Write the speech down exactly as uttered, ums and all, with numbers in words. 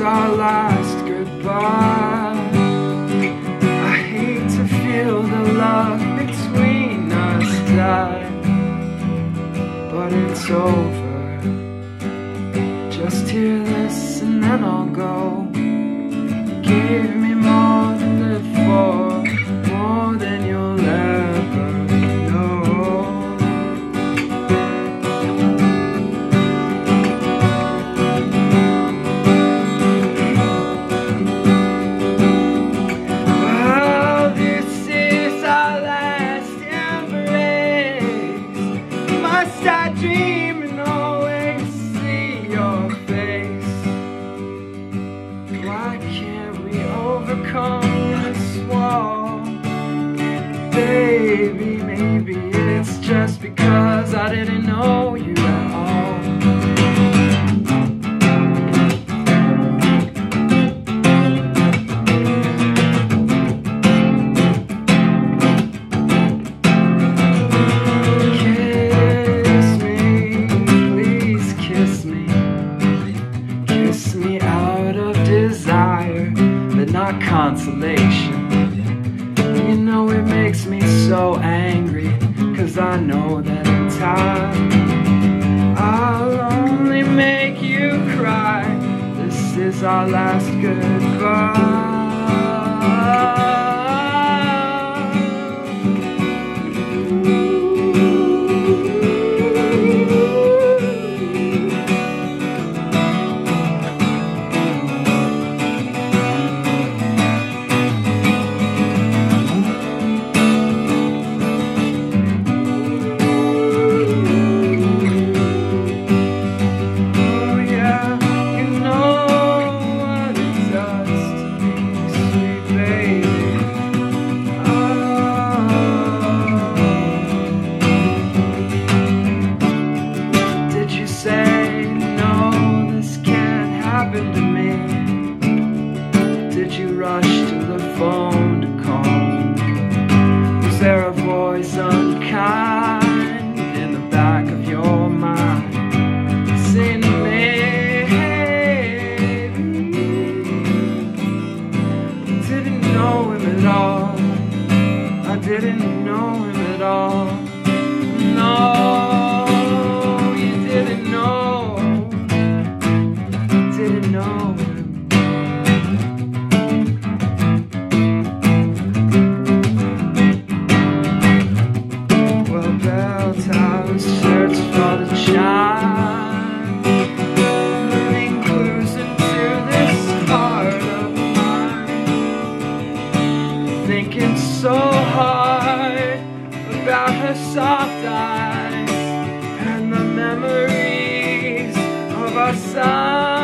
our last goodbye. I hate to feel the love between us die, but it's over. Just hear this and then I'll go. You gave me more to live for, more than you'll ever know. Well, this is our last embrace. Must I dream and always see your face? Why can't we overcome this wall? Baby, maybe it's just because I didn't know you at all. Kiss me, please kiss me. Kiss me out of desire, but not consolation. You know it makes me so angry, 'cause I know that in time I'll only make you cry. This is our last goodbye. To me, did you rush to the phone to call? Was there a voice unkind in the back of your mind saying to me, hey, I didn't know him at all. I didn't know him at all. No, you didn't know. Didn't know him. Well, bell towers search for the chime, learning clues into this heart of mine, thinking so hard about her soft eyes and the memories of our son.